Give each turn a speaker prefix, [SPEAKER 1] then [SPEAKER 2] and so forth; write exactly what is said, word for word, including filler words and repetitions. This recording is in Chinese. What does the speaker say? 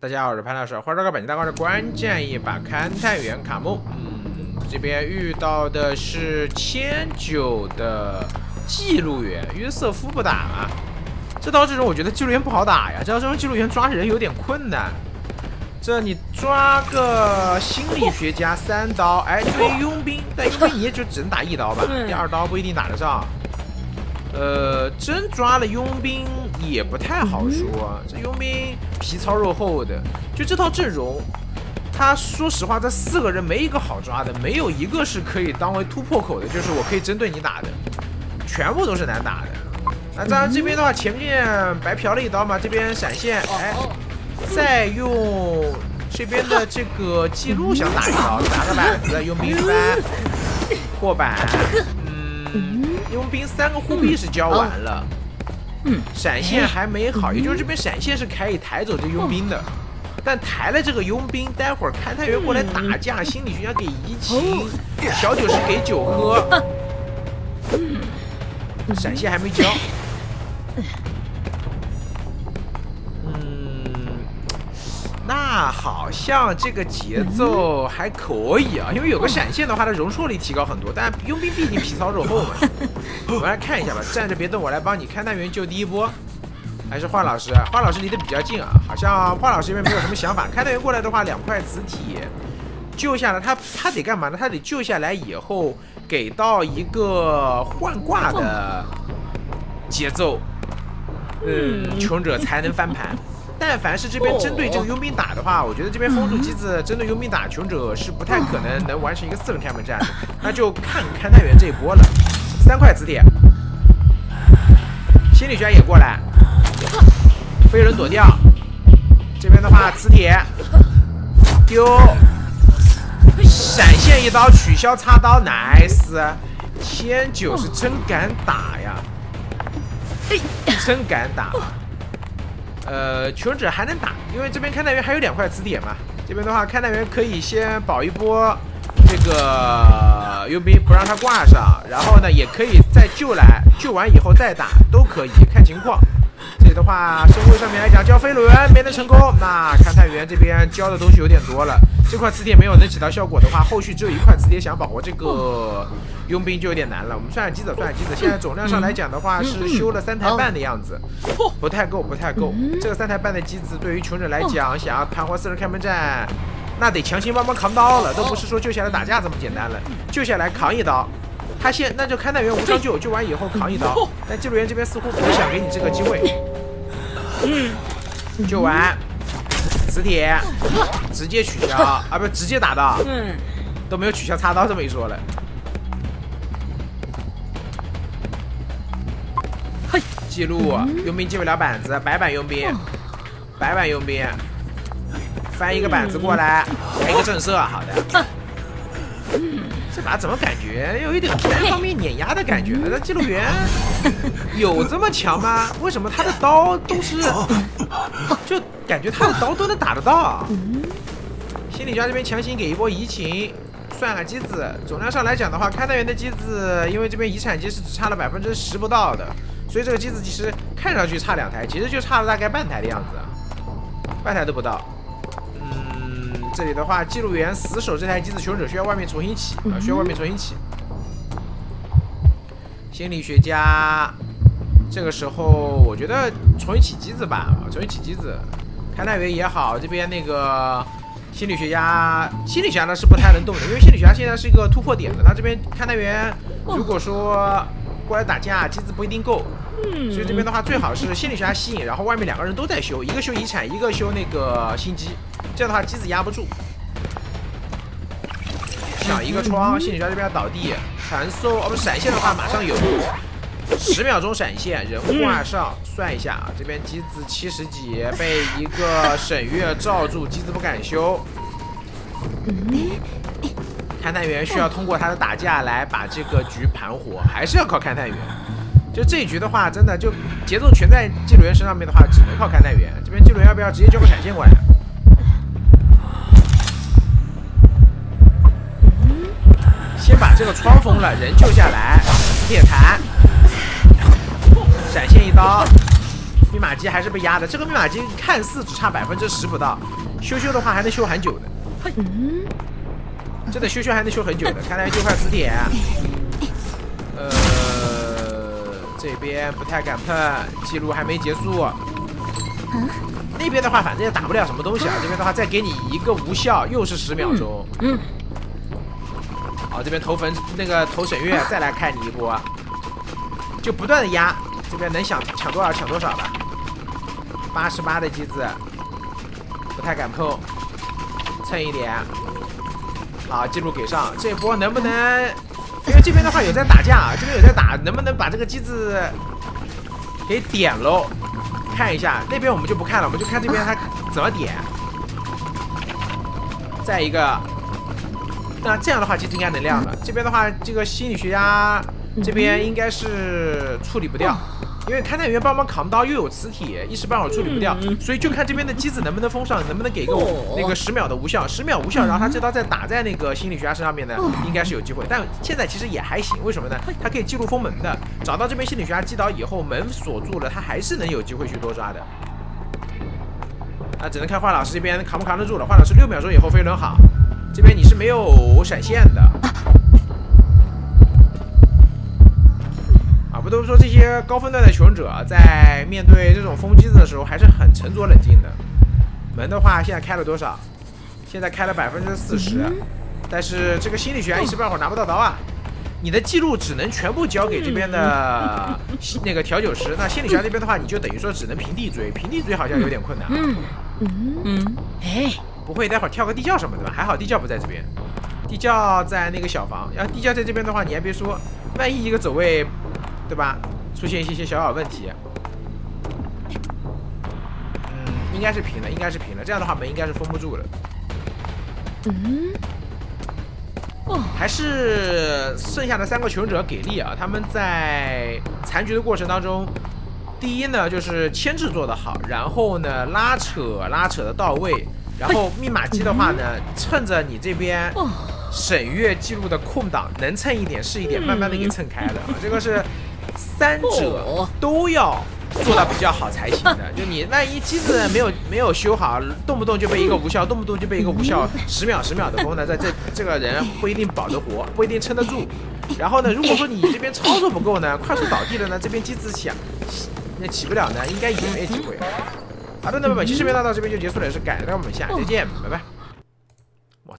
[SPEAKER 1] 大家好，我是潘老师。话说个本期大纲是关键一把勘探员卡木。嗯，这边遇到的是千九的记录员约瑟夫不打啊。这刀这种我觉得记录员不好打呀，这刀这种记录员抓人有点困难。这你抓个心理学家三刀，哎，对佣兵，但佣兵你也就只能打一刀吧，第二刀不一定打得上。呃，真抓了佣兵也不太好说，这佣兵皮糙肉厚的，就这套阵容，他说实话，这四个人没一个好抓的，没有一个是可以当为突破口的，就是我可以针对你打的，全部都是难打的。那当然这边的话，前面白嫖了一刀嘛，这边闪现，哎，再用这边的这个记录想打一刀，打个板子，佣兵翻破板。佣兵三个护臂是交完了，嗯，闪现还没好，也就是这边闪现是可以抬走这佣兵的，但抬了这个佣兵，待会儿勘探员过来打架，心理学家给移情，小九是给酒喝，闪现还没交，嗯，那好像这个节奏还可以啊，因为有个闪现的话，它容错率提高很多，但佣兵毕竟皮糙肉厚嘛。我们来看一下吧，站着别动，我来帮你勘探员救第一波。还是华老师，华老师离得比较近啊，好像华老师这边没有什么想法。勘探员过来的话，两块磁体救下来，他他得干嘛呢？他得救下来以后给到一个换挂的节奏，嗯，穷者才能翻盘。但凡是这边针对这个佣兵打的话，我觉得这边风速机子针对佣兵打穷者是不太可能能完成一个四人开门战的，那就看勘探员这一波了。三块磁铁，心理学家也过来，飞人躲掉。这边的话，磁铁丢，闪现一刀取消插刀 ，nice。千九是真敢打呀，真敢打。呃，穷者还能打，因为这边勘探员还有两块磁铁嘛。这边的话，勘探员可以先保一波这个佣兵，不让他挂上，然后呢，也可以再救来，救完以后再打，都可以看情况。这里的话，生物上面来讲，交飞轮没能成功，那勘探员这边交的东西有点多了。这块磁铁没有能起到效果的话，后续只有一块磁铁，想把握这个佣兵就有点难了。我们算下机子，算下机子，现在总量上来讲的话是修了三台半的样子，不太够，不太够。这个三台半的机子对于穷人来讲，想要盘活四人开门战，那得强行帮忙扛刀了，都不是说救下来打架这么简单了，救下来扛一刀。他先那就勘探员无伤救，救完以后扛一刀，但记录员这边似乎不想给你这个机会。嗯，救完磁铁直接取消啊，不直接打到，都没有取消插刀这么一说了。嘿，记录佣兵接不了板子，白板佣兵，白板佣兵，翻一个板子过来，来一个震慑，好的。这把怎么感觉有一点单方面碾压的感觉呢？那记录员有这么强吗？为什么他的刀都是，就感觉他的刀都能打得到？心理学家这边强行给一波移情，算下机子，总量上来讲的话，勘探员的机子，因为这边遗产机是只差了百分之十不到的，所以这个机子其实看上去差两台，其实就差了大概半台的样子，半台都不到。这里的话，记录员死守这台机子，求生者需要外面重新起啊，需要外面重新起。心理学家，这个时候我觉得重新起机子吧，重新起机子。勘探员也好，这边那个心理学家，心理学家呢是不太能动的，因为心理学家现在是一个突破点的。他这边勘探员如果说过来打架，机子不一定够，所以这边的话最好是心理学家吸引，然后外面两个人都在修，一个修遗产，一个修那个心机。这样的话，机子压不住。抢一个窗，心理学家这边要倒地，传送哦不，闪现的话马上有，十秒钟闪现，人挂上，算一下啊，这边机子七十几，被一个沈月罩住，机子不敢修。勘探员需要通过他的打架来把这个局盘活，还是要靠勘探员。就这一局的话，真的就节奏全在记录员身上面的话，只能靠勘探员。这边记录员要不要直接交个闪现过来？先把这个窗封了，人救下来，磁铁弹，闪现一刀， 密码机还是被压的。这个密码机看似只差百分之十不到，修修的话还能修很久的。嗯，真的修修还能修很久的。看来就块磁铁。呃，这边不太敢碰，记录还没结束。嗯。 那边的话，反正也打不了什么东西啊。这边的话，再给你一个无效，又是十秒钟。嗯。好，这边投坟那个投沈月，再来看你一波，就不断的压。这边能想抢多少抢多少吧。八十八的机子，不太敢碰，蹭一点。好，记录给上。这波能不能？因为这边的话有在打架啊，这边有在打，能不能把这个机子给点喽？ 看一下那边我们就不看了，我们就看这边它怎么点。再一个，那这样的话其实应该能亮了。这边的话，这个心理学家这边应该是处理不掉，因为勘探员帮忙扛刀又有磁体，一时半会儿处理不掉，所以就看这边的机子能不能封上，能不能给个那个十秒的无效，十秒无效，然后他这刀再打在那个心理学家身上面呢，应该是有机会。但现在其实也还行，为什么呢？它可以记录封门的，找到这边心理学家击倒以后，门锁住了，他还是能有机会去多抓的。那只能看华老师这边扛不扛得住了。华老师六秒钟以后飞轮好，这边你是没有闪现的。 不都说这些高分段的求生者在面对这种封机子的时候还是很沉着冷静的。门的话，现在开了多少？现在开了百分之四十，但是这个心理学家一时半会儿拿不到刀啊！你的记录只能全部交给这边的那个调酒师。那心理学家那边的话，你就等于说只能平地追，平地追好像有点困难。嗯嗯嗯，哎，不会待会儿跳个地窖什么的吧？还好地窖不在这边，地窖在那个小房。要地窖在这边的话，你还别说，万一一个走位。 对吧？出现一些小小问题，嗯，应该是平了，应该是平了。这样的话，门应该是封不住了。嗯，哦，还是剩下的三个求生者给力啊！他们在残局的过程当中，第一呢就是牵制做得好，然后呢拉扯拉扯的到位，然后密码机的话呢，趁着你这边。审阅记录的空档，能蹭一点是一点，慢慢的给蹭开了啊！这个是三者都要做到比较好才行的。就你万一机子没有没有修好，动不动就被一个无效，动不动就被一个无效，十秒十秒的封呢，在这这个人不一定保得活，不一定撑得住。然后呢，如果说你这边操作不够呢，快速倒地了呢，这边机子起那起不了呢，应该也没机会。好的，那么本期视频呢到这边就结束了，也是感谢大家，我们下期再见，拜拜。